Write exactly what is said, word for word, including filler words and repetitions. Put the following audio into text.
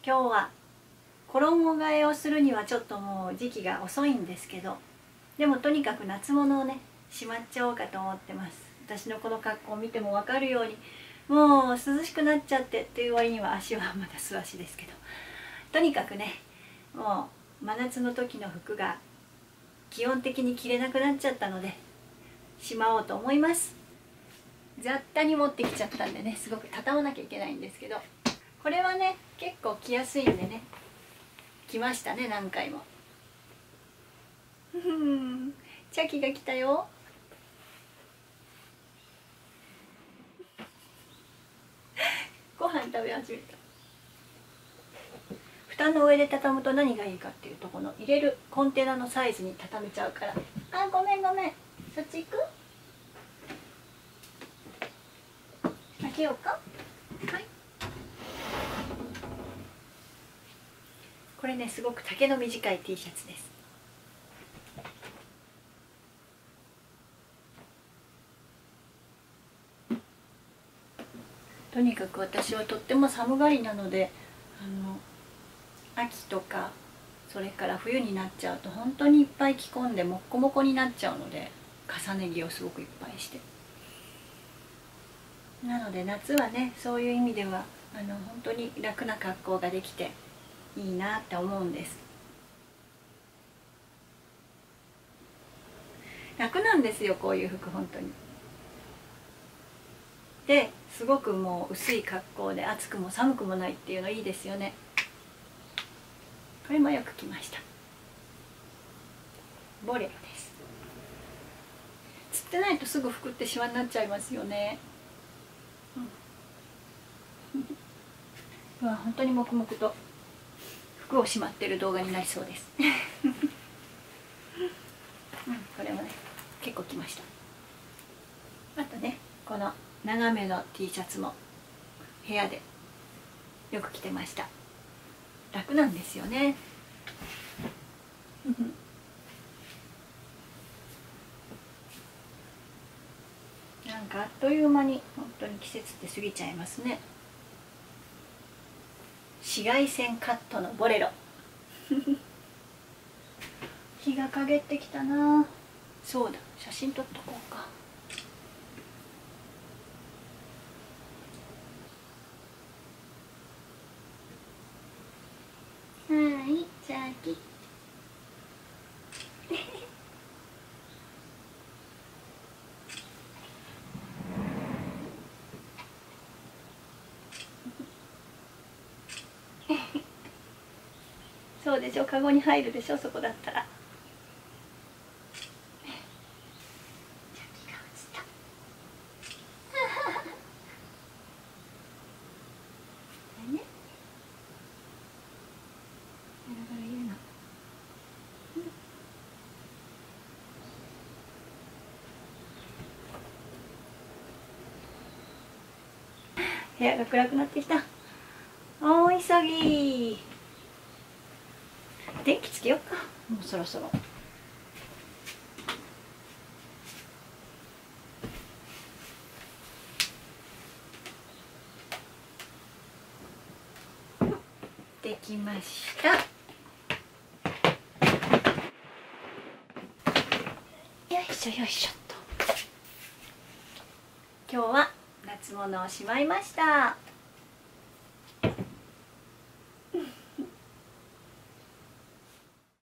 今日は衣替えをするにはちょっともう時期が遅いんですけど、でもとにかく夏物をねしまっちゃおうかと思ってます。私のこの格好を見ても分かるように、もう涼しくなっちゃってっていう割には足はまだ素足ですけど、とにかくねもう真夏の時の服が基本的に着れなくなっちゃったのでしまおうと思います。雑多に持ってきちゃったんでね、すごく畳まなきゃいけないんですけど、これはね結構着やすいんでね着ましたね、何回も。チャキが来たよ。ご飯食べ始めた。蓋の上で畳むと何がいいかっていうと、この入れるコンテナのサイズに畳めちゃうから。あ、ごめんごめん、そっち行く？開けようか。はい。これねすごく丈の短い T シャツです。とにかく私はとっても寒がりなので、あの秋とかそれから冬になっちゃうと本当にいっぱい着込んでもっこもこになっちゃうので、重ね着をすごくいっぱいして、なので夏はねそういう意味ではあの本当に楽な格好ができていいなって思うんです。楽なんですよこういう服本当に。ですごくもう薄い格好で暑くも寒くもないっていうのいいですよね。これもよく着ました。ボレロです。釣ってないとすぐ服ってシワになっちゃいますよね。うん、うわ本当に黙々と服をしまってる動画になりそうです。うん、これもね結構着ました。あとねこの長めの T シャツも部屋でよく着てました。楽なんですよね。なんかあっという間に本当に季節って過ぎちゃいますね。紫外線カットのボレロ。日が陰ってきたな。そうだ、写真撮っとこうか。はい、チャキ。そうでしょ、カゴに入るでしょ、そこだったら。部屋が暗くなってきた。大急ぎ。電気つけようか、もうそろそろ。できました。よいしょよいしょっと。今日は夏物をしまいました。